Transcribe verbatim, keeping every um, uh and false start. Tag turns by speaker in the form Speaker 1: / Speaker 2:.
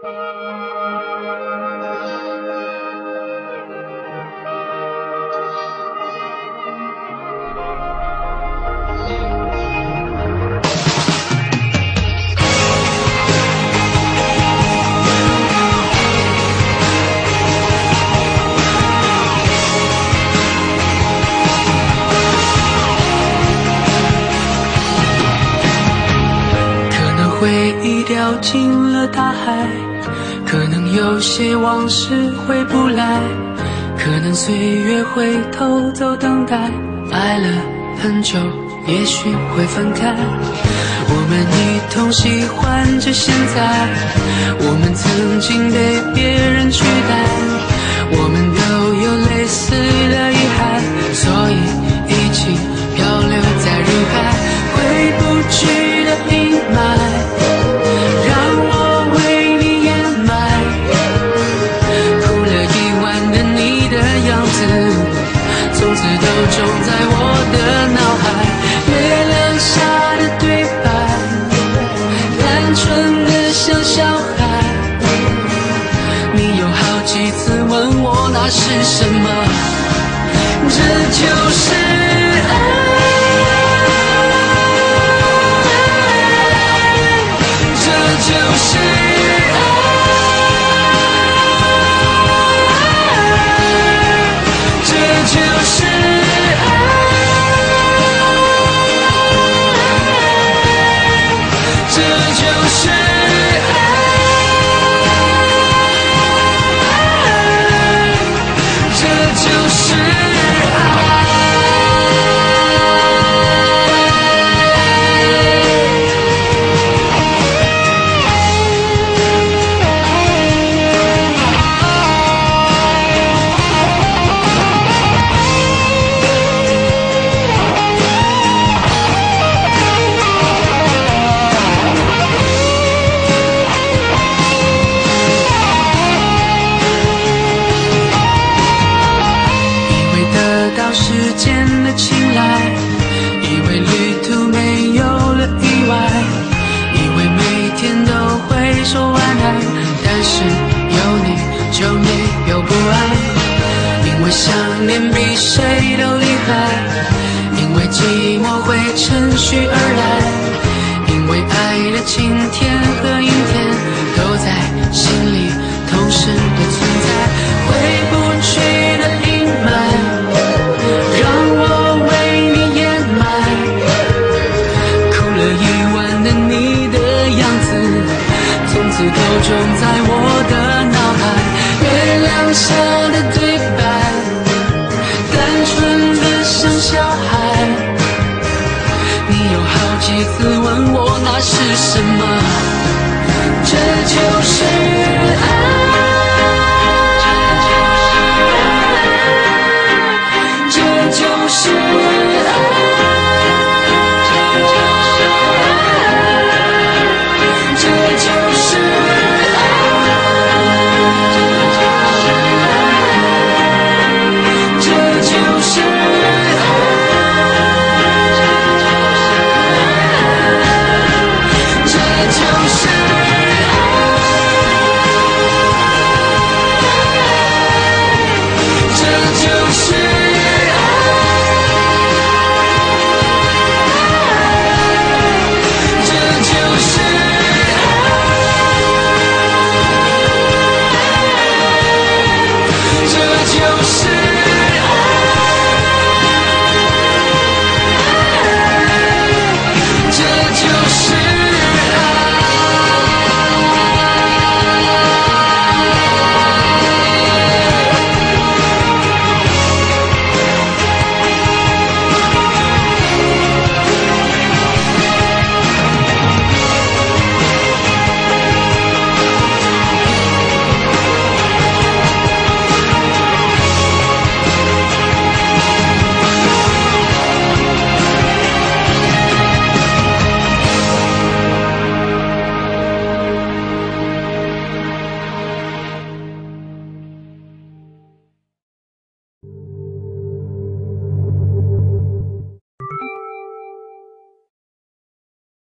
Speaker 1: 回忆掉进了大海，可能有些往事回不来，可能岁月会偷走等待，爱了很久也许会分开，我们一同喜欢着现在，我们曾经被别人取代，我们都有类似的遗憾，所以一起漂流在人海，回不去的阴霾从此都种在我的脑海，月亮下的对白，单纯的像小孩。你有好几次问我那是什么，这就是爱，这就是爱。就是爱，这就是爱，这就是爱。时间的青睐，以为旅途没有了意外，以为每天都会说晚安，但是有你就没有不安，因为想念比谁都厉害，因为寂寞会趁虚而来，因为爱的晴天和阴天都在心里同时的存在，回不去的阴霾都种在我的脑海，月亮下的对白，单纯的像小孩。你有好几次问我那是什么，这就是